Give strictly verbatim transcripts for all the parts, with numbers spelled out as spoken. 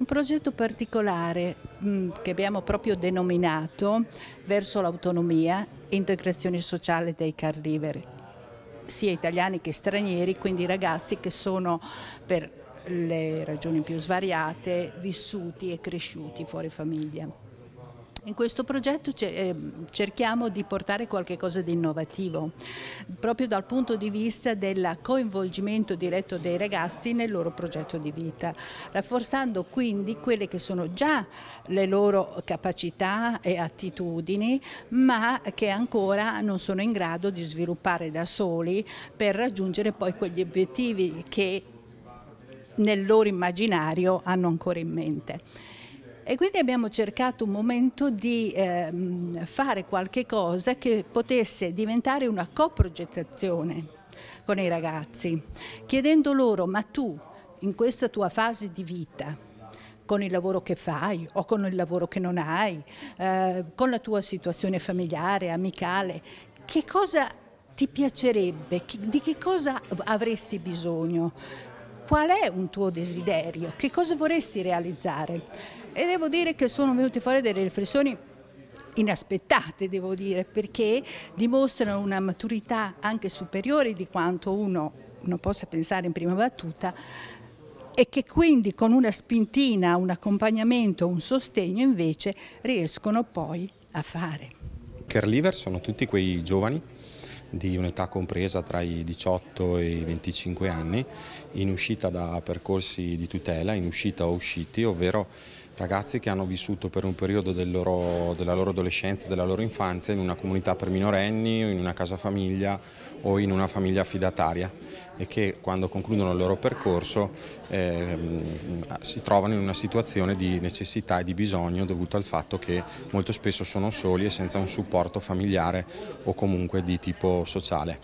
Un progetto particolare mh, che abbiamo proprio denominato verso l'autonomia e integrazione sociale dei caregiver, sia italiani che stranieri, quindi ragazzi che sono per le ragioni più svariate vissuti e cresciuti fuori famiglia. In questo progetto cerchiamo di portare qualche cosa di innovativo, proprio dal punto di vista del coinvolgimento diretto dei ragazzi nel loro progetto di vita, rafforzando quindi quelle che sono già le loro capacità e attitudini, ma che ancora non sono in grado di sviluppare da soli per raggiungere poi quegli obiettivi che nel loro immaginario hanno ancora in mente. E quindi abbiamo cercato un momento di eh, fare qualche cosa che potesse diventare una coprogettazione con i ragazzi, chiedendo loro: ma tu in questa tua fase di vita, con il lavoro che fai o con il lavoro che non hai, eh, con la tua situazione familiare, amicale, che cosa ti piacerebbe, di che cosa avresti bisogno? Qual è un tuo desiderio? Che cosa vorresti realizzare? E devo dire che sono venute fuori delle riflessioni inaspettate, devo dire, perché dimostrano una maturità anche superiore di quanto uno non possa pensare in prima battuta, e che quindi con una spintina, un accompagnamento, un sostegno invece riescono poi a fare. Caregiver sono tutti quei giovani di un'età compresa tra i diciotto e i venticinque anni, in uscita da percorsi di tutela, in uscita o usciti, ovvero ragazzi che hanno vissuto per un periodo del loro, della loro adolescenza, della loro infanzia in una comunità per minorenni o in una casa famiglia o in una famiglia affidataria, e che quando concludono il loro percorso eh, si trovano in una situazione di necessità e di bisogno dovuto al fatto che molto spesso sono soli e senza un supporto familiare o comunque di tipo sociale.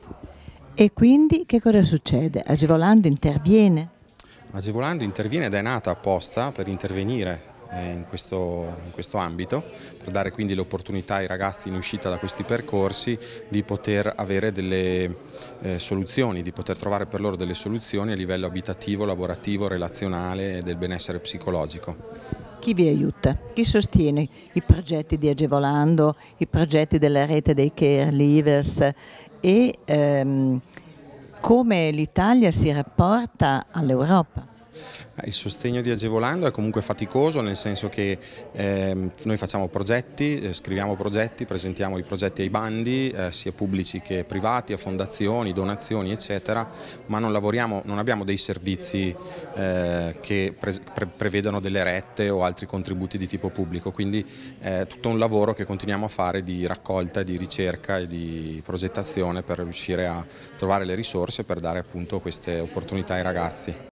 E quindi che cosa succede? Agevolando interviene? Agevolando interviene ed è nata apposta per intervenire in questo, in questo ambito, per dare quindi l'opportunità ai ragazzi in uscita da questi percorsi di poter avere delle eh, soluzioni, di poter trovare per loro delle soluzioni a livello abitativo, lavorativo, relazionale e del benessere psicologico. Chi vi aiuta? Chi sostiene i progetti di Agevolando, i progetti della rete dei caregivers e ehm, come l'Italia si rapporta all'Europa? Il sostegno di Agevolando è comunque faticoso, nel senso che eh, noi facciamo progetti, eh, scriviamo progetti, presentiamo i progetti ai bandi, eh, sia pubblici che privati, a fondazioni, donazioni eccetera, ma non lavoriamo, non abbiamo dei servizi eh, che pre pre prevedano delle rette o altri contributi di tipo pubblico, quindi è tutto un lavoro che continuiamo a fare di raccolta, di ricerca e di progettazione per riuscire a trovare le risorse per dare appunto queste opportunità ai ragazzi.